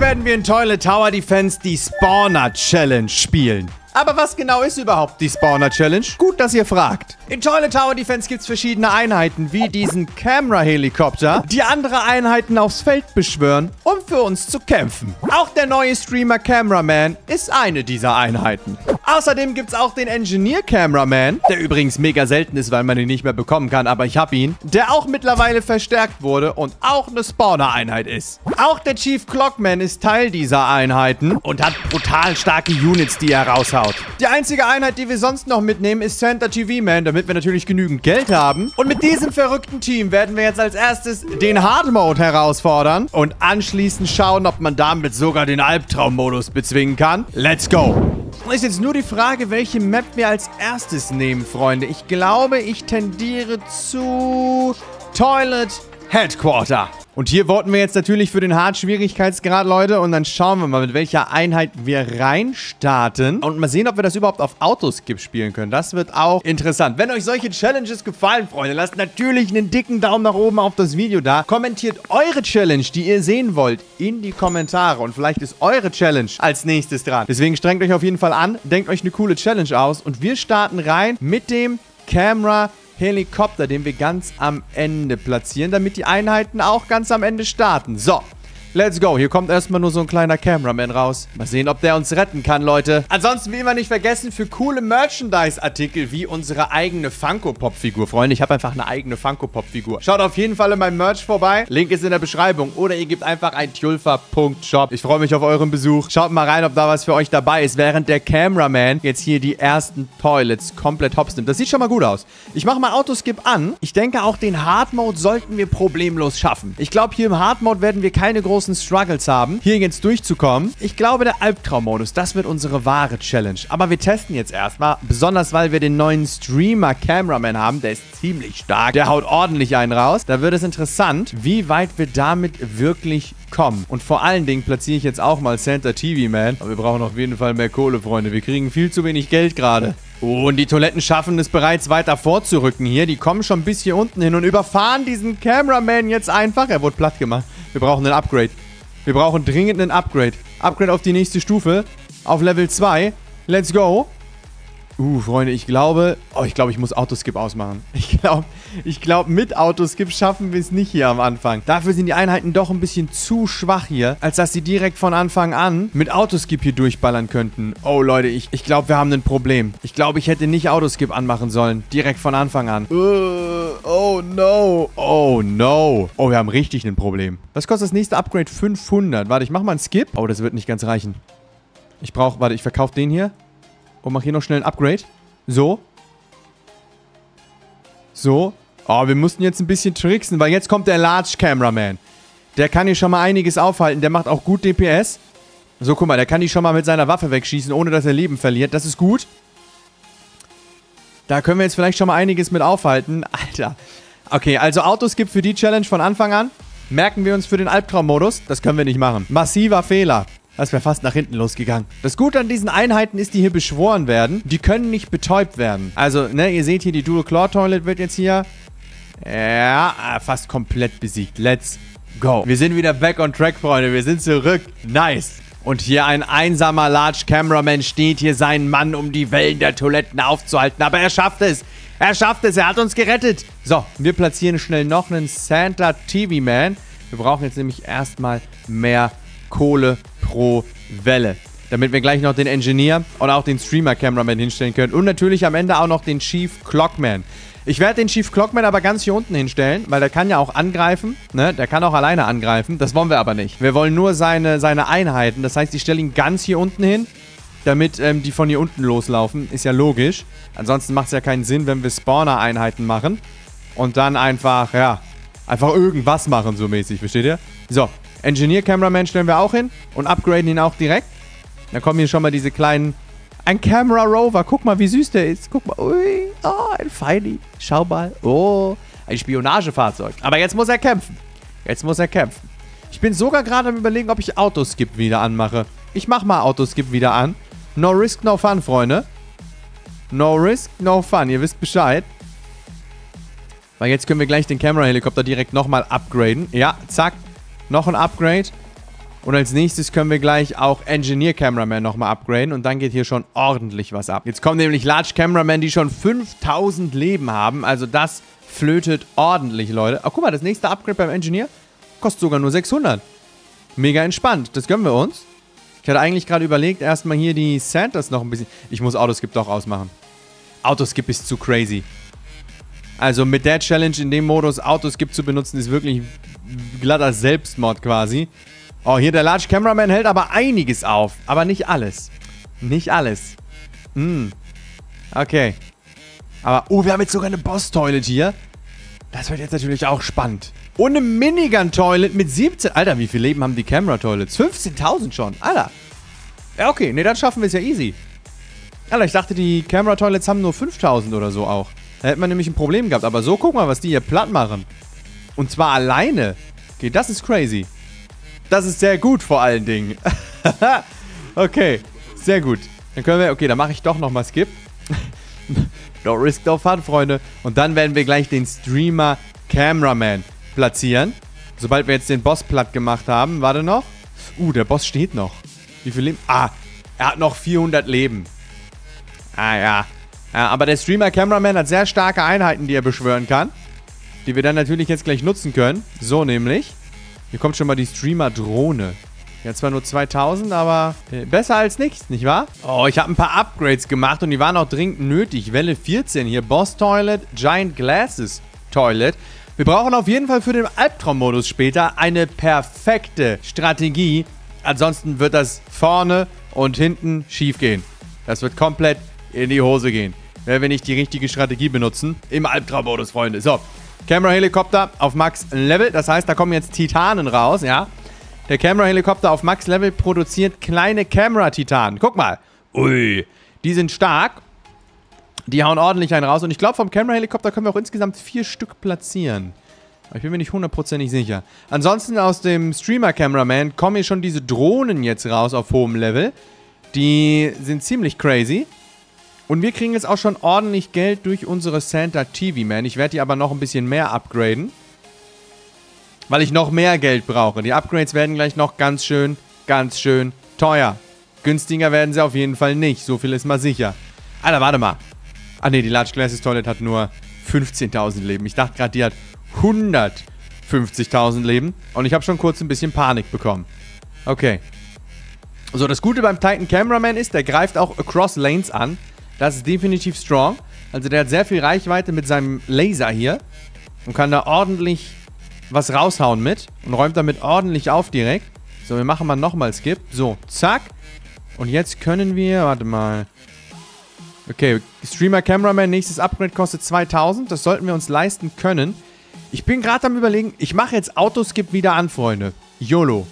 werden wir in Toilet Tower Defense die Spawner Challenge spielen. Aber was genau ist überhaupt die Spawner Challenge? Gut, dass ihr fragt. In Toilet Tower Defense gibt es verschiedene Einheiten, wie diesen Camera-Helikopter, die andere Einheiten aufs Feld beschwören, um für uns zu kämpfen. Auch der neue Streamer Cameraman ist eine dieser Einheiten. Außerdem gibt es auch den Engineer Cameraman, der übrigens mega selten ist, weil man ihn nicht mehr bekommen kann, aber ich habe ihn, der auch mittlerweile verstärkt wurde und auch eine Spawner-Einheit ist. Auch der Chief Clockman ist Teil dieser Einheiten und hat brutal starke Units, die er raushaut. Die einzige Einheit, die wir sonst noch mitnehmen, ist Santa TV Man, damit wir natürlich genügend Geld haben. Und mit diesem verrückten Team werden wir jetzt als erstes den Hard Mode herausfordern und anschließend schauen, ob man damit sogar den Albtraummodus bezwingen kann. Let's go! Ist jetzt nur die Frage, welche Map wir als erstes nehmen, Freunde. Ich glaube, ich tendiere zu Toilet Headquarter. Und hier voten wir jetzt natürlich für den Hard-Schwierigkeitsgrad, Leute. Und dann schauen wir mal, mit welcher Einheit wir reinstarten. Und mal sehen, ob wir das überhaupt auf Autoskip spielen können. Das wird auch interessant. Wenn euch solche Challenges gefallen, Freunde, lasst natürlich einen dicken Daumen nach oben auf das Video da. Kommentiert eure Challenge, die ihr sehen wollt, in die Kommentare. Und vielleicht ist eure Challenge als nächstes dran. Deswegen strengt euch auf jeden Fall an. Denkt euch eine coole Challenge aus. Und wir starten rein mit dem Camera-Helikopter, den wir ganz am Ende platzieren, damit die Einheiten auch ganz am Ende starten. So, let's go. Hier kommt erstmal nur so ein kleiner Cameraman raus. Mal sehen, ob der uns retten kann, Leute. Ansonsten, wie immer nicht vergessen, für coole Merchandise-Artikel wie unsere eigene Funko-Pop-Figur. Freunde, ich habe einfach eine eigene Funko-Pop-Figur. Schaut auf jeden Fall in meinem Merch vorbei. Link ist in der Beschreibung. Oder ihr gebt einfach ein tjulfa.shop. Ich freue mich auf euren Besuch. Schaut mal rein, ob da was für euch dabei ist, während der Cameraman jetzt hier die ersten Toilets komplett hops nimmt. Das sieht schon mal gut aus. Ich mache mal Autoskip an. Ich denke, auch den Hard-Mode sollten wir problemlos schaffen. Ich glaube, hier im Hard-Mode werden wir keine großen Struggles haben, hier jetzt durchzukommen. Ich glaube, der Albtraummodus, das wird unsere wahre Challenge. Aber wir testen jetzt erstmal, besonders weil wir den neuen Streamer-Cameraman haben. Der ist ziemlich stark. Der haut ordentlich einen raus. Da wird es interessant, wie weit wir damit wirklich kommen. Und vor allen Dingen platziere ich jetzt auch mal Santa TV Man. Aber wir brauchen auf jeden Fall mehr Kohle, Freunde. Wir kriegen viel zu wenig Geld gerade. Oh, und die Toiletten schaffen es bereits weiter vorzurücken hier. Die kommen schon bis hier unten hin und überfahren diesen Cameraman jetzt einfach. Er wurde platt gemacht. Wir brauchen ein Upgrade. Wir brauchen dringend ein Upgrade. Upgrade auf die nächste Stufe. Auf Level 2. Let's go. Freunde, ich glaube, ich muss Autoskip ausmachen. Ich glaube, mit Autoskip schaffen wir es nicht hier am Anfang. Dafür sind die Einheiten doch ein bisschen zu schwach hier, als dass sie direkt von Anfang an mit Autoskip hier durchballern könnten. Oh, Leute, ich glaube, wir haben ein Problem. Ich glaube, ich hätte nicht Autoskip anmachen sollen. Direkt von Anfang an. Oh, no. Oh, no. Oh, wir haben richtig ein Problem. Was kostet das nächste Upgrade? 500. Warte, ich mache mal einen Skip. Oh, das wird nicht ganz reichen. Ich verkaufe den hier. Und mach hier noch schnell ein Upgrade. So. So. Oh, wir mussten jetzt ein bisschen tricksen, weil jetzt kommt der Large Cameraman. Der kann hier schon mal einiges aufhalten. Der macht auch gut DPS. So, guck mal, der kann die schon mal mit seiner Waffe wegschießen, ohne dass er Leben verliert. Das ist gut. Da können wir jetzt vielleicht schon mal einiges mit aufhalten. Alter. Okay, also Autoskip für die Challenge von Anfang an. Merken wir uns für den Albtraummodus. Das können wir nicht machen. Massiver Fehler. Das wäre fast nach hinten losgegangen. Das Gute an diesen Einheiten ist, die hier beschworen werden, die können nicht betäubt werden. Also, ne, ihr seht hier, die Dual Claw Toilet wird jetzt hier, ja, fast komplett besiegt. Let's go. Wir sind wieder back on track, Freunde. Wir sind zurück. Nice. Und hier ein einsamer Large Cameraman steht hier seinen Mann, um die Wellen der Toiletten aufzuhalten. Aber er schafft es. Er schafft es. Er hat uns gerettet. So, wir platzieren schnell noch einen Santa TV Man. Wir brauchen jetzt nämlich erstmal mehr Kohle pro Welle. Damit wir gleich noch den Engineer und auch den Streamer-Cameraman hinstellen können. Und natürlich am Ende auch noch den Chief Clockman. Ich werde den Chief Clockman aber ganz hier unten hinstellen, weil der kann ja auch angreifen. Ne? Der kann auch alleine angreifen. Das wollen wir aber nicht. Wir wollen nur seine Einheiten. Das heißt, ich stelle ihn ganz hier unten hin, damit die von hier unten loslaufen. Ist ja logisch. Ansonsten macht es ja keinen Sinn, wenn wir Spawner-Einheiten machen. Und dann einfach, ja, einfach irgendwas machen, so mäßig. Versteht ihr? So. Engineer Cameraman stellen wir auch hin und upgraden ihn auch direkt. Dann kommen hier schon mal diese kleinen... Ein Camera Rover. Guck mal, wie süß der ist. Guck mal. Ui. Oh, ein Feini. Schau mal. Oh, ein Spionagefahrzeug. Aber jetzt muss er kämpfen. Jetzt muss er kämpfen. Ich bin sogar gerade am Überlegen, ob ich Autoskip wieder anmache. Ich mach mal Autoskip wieder an. No risk, no fun, Freunde. No risk, no fun. Ihr wisst Bescheid. Weil jetzt können wir gleich den Camera-Helikopter direkt nochmal upgraden. Ja, zack. Noch ein Upgrade. Und als nächstes können wir gleich auch Engineer Cameraman nochmal upgraden. Und dann geht hier schon ordentlich was ab. Jetzt kommen nämlich Large Cameramen, die schon 5000 Leben haben. Also das flötet ordentlich, Leute. Oh, guck mal, das nächste Upgrade beim Engineer kostet sogar nur 600. Mega entspannt. Das gönnen wir uns. Ich hatte eigentlich gerade überlegt, erstmal hier die Santas noch ein bisschen... Ich muss Autoskip doch ausmachen. Autoskip ist zu crazy. Also mit der Challenge in dem Modus Autoskip zu benutzen, ist wirklich glatter Selbstmord quasi. Oh, hier der Large Cameraman hält aber einiges auf. Aber nicht alles. Nicht alles. Okay. Aber, oh, wir haben jetzt sogar eine Boss-Toilet hier. Das wird jetzt natürlich auch spannend. Und eine Minigun-Toilet mit 17... Alter, wie viel Leben haben die Camera-Toilets? 15.000 schon. Alter. Ja, okay. Ne, dann schaffen wir es ja easy. Alter, ich dachte, die Camera-Toilets haben nur 5.000 oder so auch. Da hätte man nämlich ein Problem gehabt. Aber so, guck mal, was die hier platt machen. Und zwar alleine. Okay, das ist crazy. Das ist sehr gut vor allen Dingen. Okay, sehr gut. Dann können wir... Okay, dann mache ich doch nochmal Skip. No risk, no fun, Freunde. Und dann werden wir gleich den Streamer Cameraman platzieren. Sobald wir jetzt den Boss platt gemacht haben. Warte noch. Der Boss steht noch. Wie viel Leben? Ah, er hat noch 400 Leben. Ah, ja. Ja, aber der Streamer Cameraman hat sehr starke Einheiten, die er beschwören kann. Die wir dann natürlich jetzt gleich nutzen können. So nämlich. Hier kommt schon mal die Streamer Drohne. Ja, zwar nur 2000, aber besser als nichts, nicht wahr? Oh, ich habe ein paar Upgrades gemacht und die waren auch dringend nötig. Welle 14 hier. Boss Toilet, Giant Glasses Toilet. Wir brauchen auf jeden Fall für den Albtraum-Modus später eine perfekte Strategie. Ansonsten wird das vorne und hinten schief gehen. Das wird komplett in die Hose gehen, wenn wir nicht die richtige Strategie benutzen. Im Albtraum-Modus, Freunde. So, Camera-Helikopter auf Max-Level. Das heißt, da kommen jetzt Titanen raus, ja. Der Camera-Helikopter auf Max-Level produziert kleine Camera-Titanen. Guck mal. Ui, die sind stark. Die hauen ordentlich einen raus. Und ich glaube, vom Camera-Helikopter können wir auch insgesamt 4 Stück platzieren. Aber ich bin mir nicht hundertprozentig sicher. Ansonsten aus dem Streamer-Cameraman kommen hier schon diese Drohnen jetzt raus auf hohem Level. Die sind ziemlich crazy. Und wir kriegen jetzt auch schon ordentlich Geld durch unsere Santa TV Man. Ich werde die aber noch ein bisschen mehr upgraden. Weil ich noch mehr Geld brauche. Die Upgrades werden gleich noch ganz schön teuer. Günstiger werden sie auf jeden Fall nicht. So viel ist mal sicher. Alter, warte mal. Ah ne, die Large Glasses Toilet hat nur 15.000 Leben. Ich dachte gerade, die hat 150.000 Leben. Und ich habe schon kurz ein bisschen Panik bekommen. Okay. So, das Gute beim Titan Cameraman ist, der greift auch Across Lanes an. Das ist definitiv strong. Also der hat sehr viel Reichweite mit seinem Laser hier. Und kann da ordentlich was raushauen mit. Und räumt damit ordentlich auf direkt. So, wir machen mal nochmal Skip. So, zack. Und jetzt können wir... Warte mal. Okay, Streamer Cameraman, nächstes Upgrade kostet 2000. Das sollten wir uns leisten können. Ich bin gerade am Überlegen, ich mache jetzt Autoskip wieder an, Freunde. YOLO.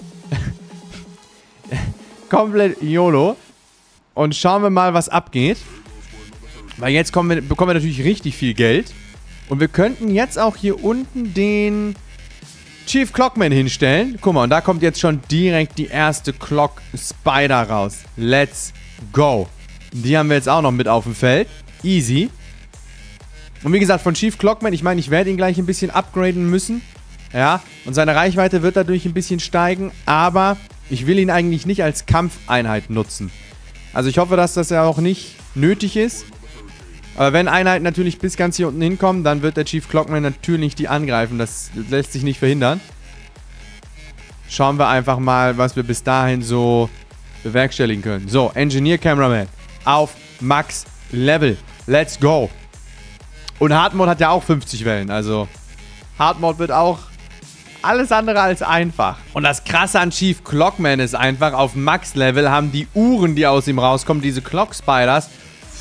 Komplett YOLO. Und schauen wir mal, was abgeht. Weil jetzt bekommen wir natürlich richtig viel Geld. Und wir könnten jetzt auch hier unten den Chief Clockman hinstellen. Guck mal, und da kommt jetzt schon direkt die erste Clock Spider raus. Let's go. Die haben wir jetzt auch noch mit auf dem Feld. Easy. Und wie gesagt, von Chief Clockman, ich meine, ich werde ihn gleich ein bisschen upgraden müssen. Ja, und seine Reichweite wird dadurch ein bisschen steigen. Aber ich will ihn eigentlich nicht als Kampfeinheit nutzen. Also ich hoffe, dass das ja auch nicht nötig ist. Aber wenn Einheiten natürlich bis ganz hier unten hinkommen, dann wird der Chief Clockman natürlich die angreifen. Das lässt sich nicht verhindern. Schauen wir einfach mal, was wir bis dahin so bewerkstelligen können. So, Engineer Cameraman auf Max Level. Let's go. Und Hard Mode hat ja auch 50 Wellen. Also Hard Mode wird auch alles andere als einfach. Und das Krasse an Chief Clockman ist einfach, auf Max Level haben die Uhren, die aus ihm rauskommen, diese Clock Spiders,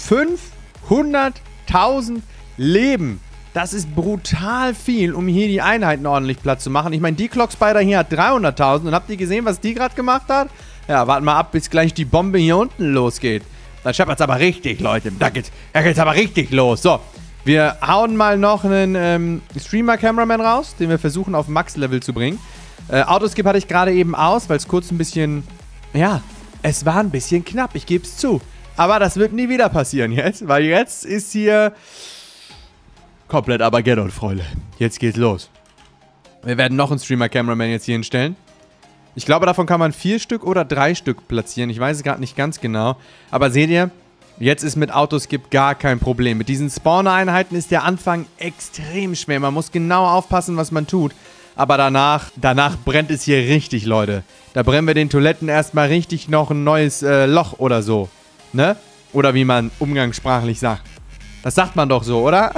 500.000 Leben. Das ist brutal viel, um hier die Einheiten ordentlich platt zu machen. Ich meine, die Clock Spider hier hat 300.000. Und habt ihr gesehen, was die gerade gemacht hat? Ja, warten mal ab, bis gleich die Bombe hier unten losgeht. Dann scheppert es aber richtig, Leute. Da geht's aber richtig los. So, wir hauen mal noch einen Streamer-Cameraman raus, den wir versuchen auf Max-Level zu bringen. Autoskip hatte ich gerade eben aus, weil es kurz ein bisschen... Ja, es war ein bisschen knapp, ich gebe es zu. Aber das wird nie wieder passieren jetzt, weil jetzt ist hier komplett Armageddon, Freunde. Jetzt geht's los. Wir werden noch einen Streamer-Cameraman jetzt hier hinstellen. Ich glaube, davon kann man 4 Stück oder 3 Stück platzieren. Ich weiß es gerade nicht ganz genau. Aber seht ihr, jetzt ist mit Autoskip gar kein Problem. Mit diesen Spawner-Einheiten ist der Anfang extrem schwer. Man muss genau aufpassen, was man tut. Aber danach brennt es hier richtig, Leute. Da brennen wir den Toiletten erstmal richtig noch ein neues Loch oder so. Ne? Oder wie man umgangssprachlich sagt. Das sagt man doch so, oder?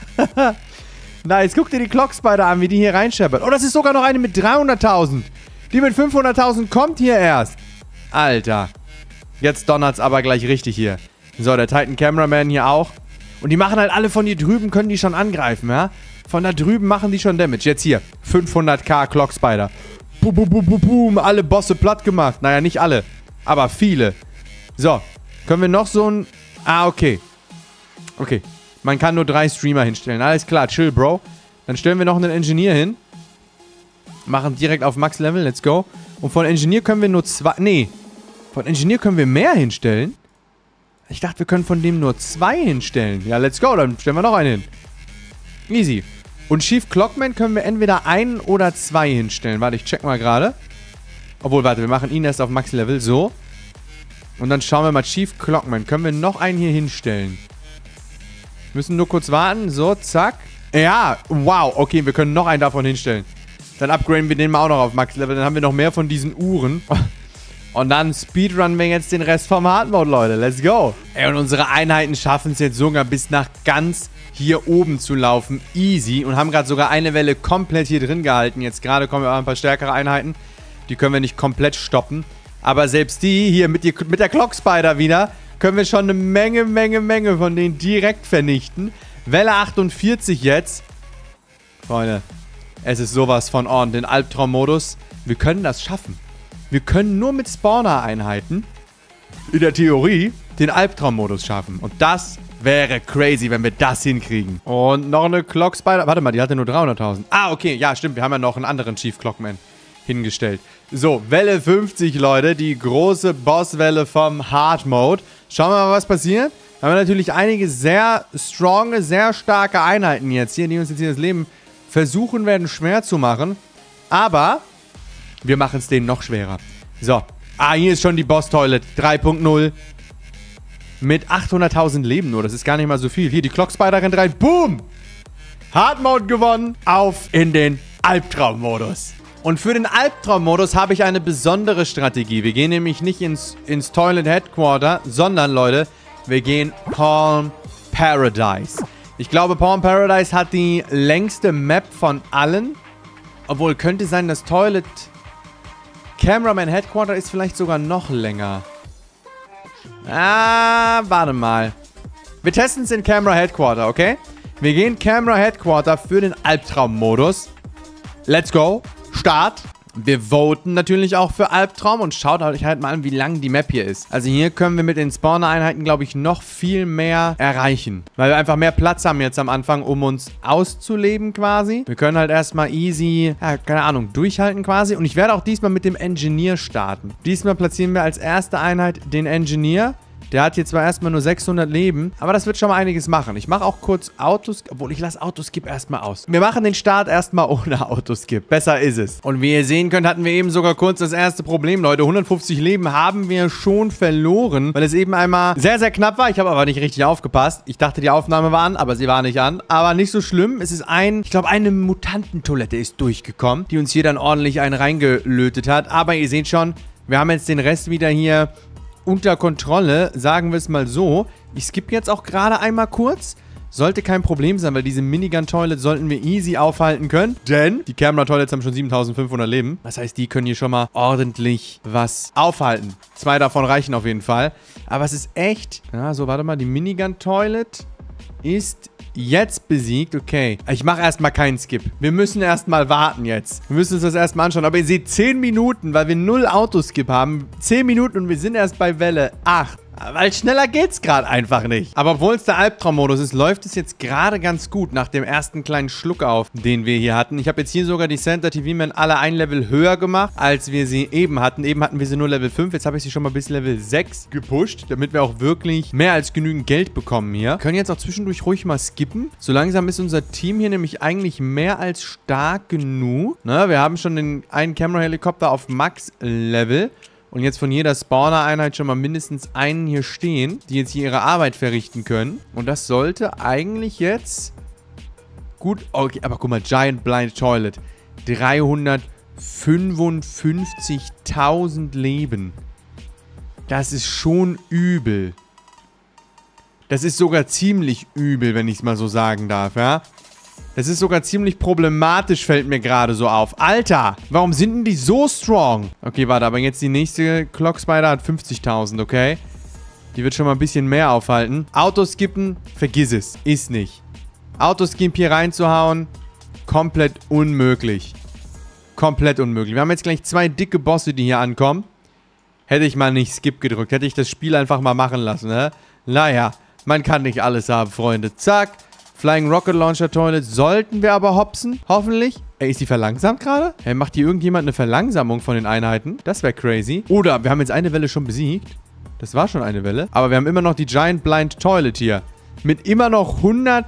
Nice, guck dir die Clockspider an, wie die hier reinscheppert. Oh, das ist sogar noch eine mit 300.000. Die mit 500.000 kommt hier erst. Alter. Jetzt donnert's aber gleich richtig hier. So, der Titan Cameraman hier auch. Und die machen halt alle von hier drüben, können die schon angreifen, ja? Von da drüben machen die schon Damage. Jetzt hier, 500k Clockspider. Boom, boom, boom, boom, boom. Alle Bosse platt gemacht. Naja, nicht alle, aber viele. So, können wir noch so ein... Ah, okay. Okay, man kann nur 3 Streamer hinstellen. Alles klar, chill, Bro. Dann stellen wir noch einen Engineer hin. Machen direkt auf Max-Level, let's go. Und von Engineer können wir nur 2... Nee, von Engineer können wir mehr hinstellen. Ich dachte, wir können von dem nur 2 hinstellen. Ja, let's go, dann stellen wir noch einen hin. Easy. Und Chief Clockman können wir entweder 1 oder 2 hinstellen. Warte, ich check mal gerade. Obwohl, warte, wir machen ihn erst auf Max-Level. So. Und dann schauen wir mal, Chief Clockman. Können wir noch einen hier hinstellen? Müssen nur kurz warten. So, zack. Ja, wow. Okay, wir können noch einen davon hinstellen. Dann upgraden wir den mal auch noch auf Max-Level. Dann haben wir noch mehr von diesen Uhren. Und dann speedrunnen wir jetzt den Rest vom Hard-Mode, Leute. Let's go. Ey, und unsere Einheiten schaffen es jetzt sogar bis nach ganz hier oben zu laufen. Easy. Und haben gerade sogar eine Welle komplett hier drin gehalten. Jetzt gerade kommen wir auch ein paar stärkere Einheiten. Die können wir nicht komplett stoppen. Aber selbst die hier mit der Clockspider wieder, können wir schon eine Menge von denen direkt vernichten. Welle 48 jetzt. Freunde, es ist sowas von on. Den Albtraummodus. Wir können das schaffen. Wir können nur mit Spawner-Einheiten in der Theorie den Albtraummodus schaffen. Und das wäre crazy, wenn wir das hinkriegen. Und noch eine Clockspider. Warte mal, die hatte nur 300.000. Ah, okay. Ja, stimmt. Wir haben ja noch einen anderen Chief Clockman hingestellt. So, Welle 50, Leute. Die große Bosswelle vom Hard Mode. Schauen wir mal, was passiert. Da haben wir natürlich einige sehr stronge, sehr starke Einheiten jetzt hier, die uns jetzt hier das Leben versuchen werden, schwer zu machen. Aber wir machen es denen noch schwerer. So. Ah, hier ist schon die Boss-Toilet 3.0. Mit 800.000 Leben nur. Das ist gar nicht mal so viel. Hier, die Clockspider rennt rein. Boom! Hard Mode gewonnen. Auf in den Albtraummodus. Und für den Albtraummodus habe ich eine besondere Strategie. Wir gehen nämlich nicht ins Toilet Headquarter, sondern, Leute, wir gehen Palm Paradise. Ich glaube, Palm Paradise hat die längste Map von allen. Obwohl, könnte sein, das Toilet Cameraman Headquarter ist vielleicht sogar noch länger. Ah, warte mal. Wir testen es in Camera Headquarter, okay? Wir gehen Camera Headquarter für den Albtraummodus. Let's go. Start. Wir voten natürlich auch für Albtraum und schaut euch halt mal an, wie lang die Map hier ist. Also hier können wir mit den Spawner-Einheiten, glaube ich, noch viel mehr erreichen. Weil wir einfach mehr Platz haben jetzt am Anfang, um uns auszuleben quasi. Wir können halt erstmal easy, ja, keine Ahnung, durchhalten quasi. Und ich werde auch diesmal mit dem Engineer starten. Diesmal platzieren wir als erste Einheit den Engineer. Der hat hier zwar erstmal nur 600 Leben, aber das wird schon mal einiges machen. Ich mache auch kurz Autoskip, obwohl ich lasse Autoskip erstmal aus. Wir machen den Start erstmal ohne Autoskip. Besser ist es. Und wie ihr sehen könnt, hatten wir eben sogar kurz das erste Problem, Leute. 150 Leben haben wir schon verloren, weil es eben einmal sehr, sehr knapp war. Ich habe aber nicht richtig aufgepasst. Ich dachte, die Aufnahme war an, aber sie war nicht an. Aber nicht so schlimm. Es ist ich glaube, eine Mutantentoilette ist durchgekommen, die uns hier dann ordentlich einen reingelötet hat. Aber ihr seht schon, wir haben jetzt den Rest wieder hier unter Kontrolle, sagen wir es mal so. Ich skippe jetzt auch gerade einmal kurz. Sollte kein Problem sein, weil diese Minigun-Toilet sollten wir easy aufhalten können. Denn die Camera-Toilets haben schon 7500 Leben. Das heißt, die können hier schon mal ordentlich was aufhalten. 2 davon reichen auf jeden Fall. Aber es ist echt... Ja, so, warte mal. Die Minigun-Toilet ist jetzt besiegt. Okay. Ich mache erstmal keinen Skip. Wir müssen erstmal warten jetzt. Wir müssen uns das erstmal anschauen. Aber ihr seht, 10 Minuten, weil wir 0 Autoskip haben. 10 Minuten und wir sind erst bei Welle 8. Weil schneller geht's gerade einfach nicht. Aber obwohl es der Albtraummodus ist, läuft es jetzt gerade ganz gut nach dem ersten kleinen Schluck auf, den wir hier hatten. Ich habe jetzt hier sogar die Center TV Men alle ein Level höher gemacht, als wir sie eben hatten. Eben hatten wir sie nur Level 5. Jetzt habe ich sie schon mal bis Level 6 gepusht, damit wir auch wirklich mehr als genügend Geld bekommen hier. Wir können jetzt auch zwischendurch ruhig mal skippen. So langsam ist unser Team hier nämlich eigentlich mehr als stark genug. Ne, wir haben schon den einen Camera-Helikopter auf Max-Level. Und jetzt von jeder Spawner-Einheit schon mal mindestens einen hier stehen, die jetzt hier ihre Arbeit verrichten können. Und das sollte eigentlich jetzt gut... Okay, aber guck mal, Giant Blind Toilet. 355.000 Leben. Das ist schon übel. Das ist sogar ziemlich übel, wenn ich es mal so sagen darf, ja? Das ist sogar ziemlich problematisch, fällt mir gerade so auf. Alter, warum sind denn die so strong? Okay, warte, aber jetzt die nächste Clock Spider hat 50.000, okay? Die wird schon mal ein bisschen mehr aufhalten. Autoskippen, vergiss es. Ist nicht. Autoskip hier reinzuhauen, komplett unmöglich. Komplett unmöglich. Wir haben jetzt gleich 2 dicke Bosse, die hier ankommen. Hätte ich mal nicht Skip gedrückt. Hätte ich das Spiel einfach mal machen lassen, ne? Naja, man kann nicht alles haben, Freunde. Zack. Flying Rocket Launcher Toilet sollten wir aber hopsen. Hoffentlich. Ey, ist die verlangsamt gerade? Hey, macht hier irgendjemand eine Verlangsamung von den Einheiten? Das wäre crazy. Oder wir haben jetzt eine Welle schon besiegt. Das war schon eine Welle. Aber wir haben immer noch die Giant Blind Toilet hier. Mit immer noch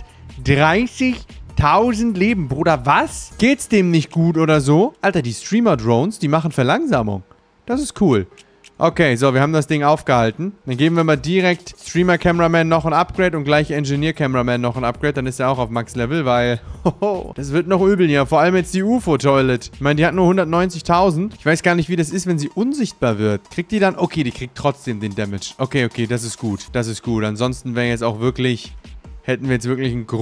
130.000 Leben. Bruder, was? Geht's dem nicht gut oder so? Alter, die Streamer-Drones, die machen Verlangsamung. Das ist cool. Okay, so, wir haben das Ding aufgehalten. Dann geben wir mal direkt Streamer Cameraman noch ein Upgrade und gleich Engineer Cameraman noch ein Upgrade. Dann ist er auch auf Max Level, weil... Hoho, das wird noch übel hier. Vor allem jetzt die UFO-Toilet. Ich meine, die hat nur 190.000. Ich weiß gar nicht, wie das ist, wenn sie unsichtbar wird. Kriegt die dann... Okay, die kriegt trotzdem den Damage. Okay, okay, das ist gut. Das ist gut. Ansonsten wäre jetzt auch wirklich... Hätten wir jetzt wirklich ein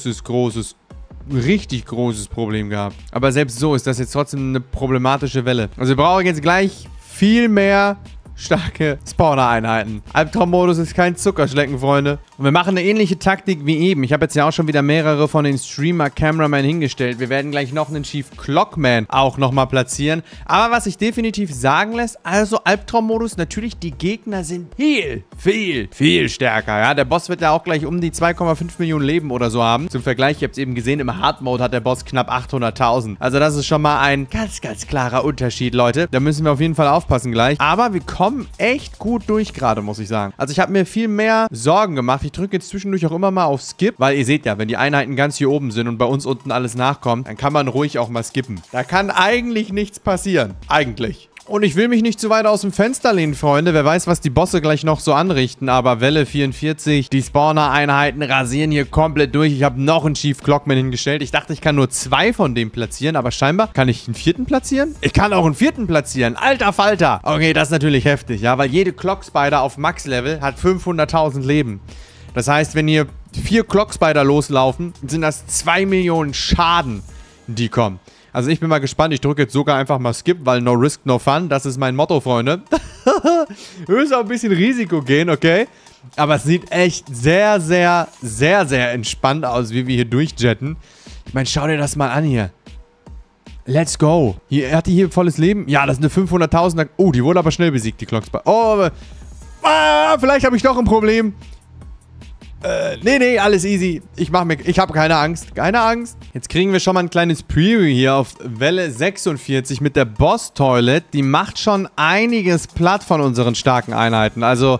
richtig großes Problem gehabt. Aber selbst so ist das jetzt trotzdem eine problematische Welle. Also wir brauchen jetzt gleich viel mehr starke Spawner-Einheiten. Albtraummodus ist kein Zuckerschlecken, Freunde. Und wir machen eine ähnliche Taktik wie eben. Ich habe jetzt ja auch schon wieder mehrere von den Streamer-Cameramen hingestellt. Wir werden gleich noch einen Chief Clockman auch nochmal platzieren. Aber was sich definitiv sagen lässt, also Albtraummodus, natürlich die Gegner sind viel stärker, ja. Der Boss wird ja auch gleich um die 2,5 Millionen Leben oder so haben. Zum Vergleich, ihr habt es eben gesehen, im Hard-Mode hat der Boss knapp 800.000. Also das ist schon mal ein ganz klarer Unterschied, Leute. Da müssen wir auf jeden Fall aufpassen gleich. Aber wir kommen echt gut durch gerade, muss ich sagen. Also ich habe mir viel mehr Sorgen gemacht. Ich drücke jetzt zwischendurch auch immer mal auf Skip, weil ihr seht ja, wenn die Einheiten ganz hier oben sind und bei uns unten alles nachkommt, dann kann man ruhig auch mal skippen. Da kann eigentlich nichts passieren. Eigentlich. Und ich will mich nicht zu weit aus dem Fenster lehnen, Freunde. Wer weiß, was die Bosse gleich noch so anrichten. Aber Welle 44, die Spawner-Einheiten rasieren hier komplett durch. Ich habe noch einen Chief Clockman hingestellt. Ich dachte, ich kann nur 2 von dem platzieren. Aber scheinbar kann ich einen 4. platzieren? Ich kann auch einen 4. platzieren. Alter Falter. Okay, das ist natürlich heftig, ja. Weil jede Clock Spider auf Max-Level hat 500.000 Leben. Das heißt, wenn hier 4 Clock Spider loslaufen, sind das 2 Millionen Schaden, die kommen. Also ich bin mal gespannt. Ich drücke jetzt sogar einfach mal Skip, weil no risk, no fun. Das ist mein Motto, Freunde. Wir müssen auch ein bisschen Risiko gehen, okay? Aber es sieht echt sehr entspannt aus, wie wir hier durchjetten. Ich meine, schau dir das mal an hier. Let's go. Hat die hier volles Leben? Ja, das sind eine 500.000er. Oh, die wurde aber schnell besiegt, die Clockspire. Oh, vielleicht habe ich doch ein Problem. Nee, alles easy. Ich habe keine Angst. Keine Angst. Jetzt kriegen wir schon mal ein kleines Preview hier auf Welle 46 mit der Boss Toilet. Die macht schon einiges platt von unseren starken Einheiten. Also,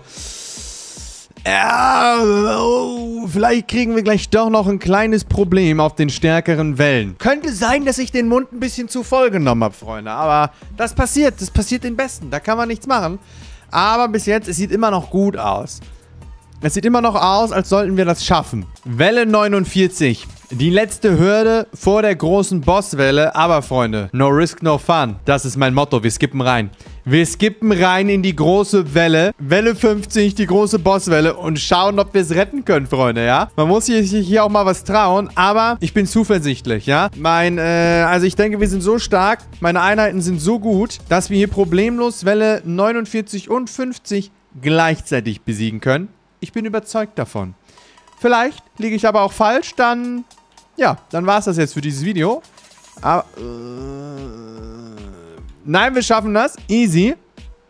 vielleicht kriegen wir gleich doch noch ein kleines Problem auf den stärkeren Wellen. Könnte sein, dass ich den Mund ein bisschen zu voll genommen habe, Freunde. Aber das passiert den Besten. Da kann man nichts machen. Aber bis jetzt, es sieht immer noch gut aus. Es sieht immer noch aus, als sollten wir das schaffen. Welle 49. Die letzte Hürde vor der großen Bosswelle. Aber, Freunde, no risk, no fun. Das ist mein Motto. Wir skippen rein. Wir skippen rein in die große Welle. Welle 50, die große Bosswelle. Und schauen, ob wir es retten können, Freunde, ja? Man muss sich hier auch mal was trauen. Aber ich bin zuversichtlich, ja? Also ich denke, wir sind so stark. Meine Einheiten sind so gut, dass wir hier problemlos Welle 49 und 50 gleichzeitig besiegen können. Ich bin überzeugt davon. Vielleicht liege ich aber auch falsch, dann... Ja, dann war es das jetzt für dieses Video. Aber... nein, wir schaffen das. Easy.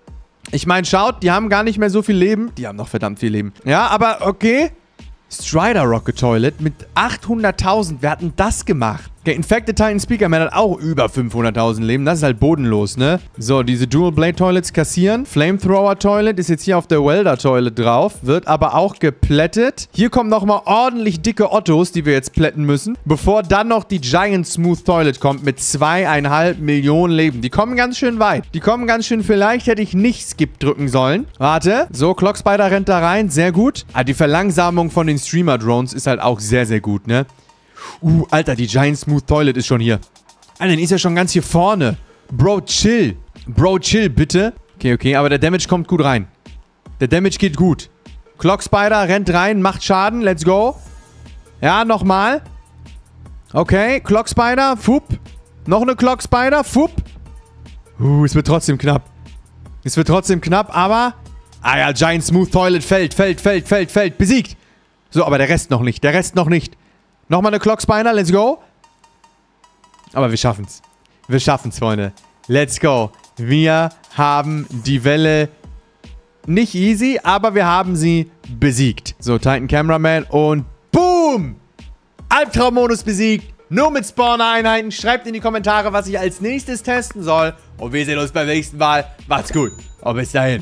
Ich meine, schaut, die haben gar nicht mehr so viel Leben. Die haben noch verdammt viel Leben. Ja, aber okay. Strider Rocket Toilet mit 800.000. Wer hat denn das gemacht? Okay, Infected Titan Speakerman hat auch über 500.000 Leben. Das ist halt bodenlos, ne? So, diese Dual Blade Toilets kassieren. Flamethrower Toilet ist jetzt hier auf der Welder Toilet drauf. Wird aber auch geplättet. Hier kommen nochmal ordentlich dicke Ottos, die wir jetzt plätten müssen. Bevor dann noch die Giant Smooth Toilet kommt mit 2,5 Millionen Leben. Die kommen ganz schön weit. Die kommen ganz schön... Vielleicht hätte ich nicht Skip drücken sollen. Warte. So, Clock Spider rennt da rein. Sehr gut. Ah, die Verlangsamung von den Streamer-Drones ist halt auch sehr, sehr gut, ne? Alter, die Giant Smooth Toilet ist schon hier. Alter, die ist ja schon ganz hier vorne. Bro, chill. Bro, chill, bitte. Okay, aber der Damage kommt gut rein. Der Damage geht gut. Clock Spider rennt rein, macht Schaden. Let's go. Ja, nochmal. Okay, Clock Spider. Fupp. Noch eine Clock Spider. Fupp. Es wird trotzdem knapp. Es wird trotzdem knapp, aber... Ah ja, Giant Smooth Toilet fällt. Besiegt. So, aber der Rest noch nicht. Der Rest noch nicht. Nochmal eine Clock Spider, let's go. Aber wir schaffen's. Wir schaffen's, Freunde. Let's go. Wir haben die Welle nicht easy, aber wir haben sie besiegt. So, Titan Cameraman und boom! Albtraummodus besiegt. Nur mit Spawner-Einheiten. Schreibt in die Kommentare, was ich als nächstes testen soll. Und wir sehen uns beim nächsten Mal. Macht's gut. Und bis dahin.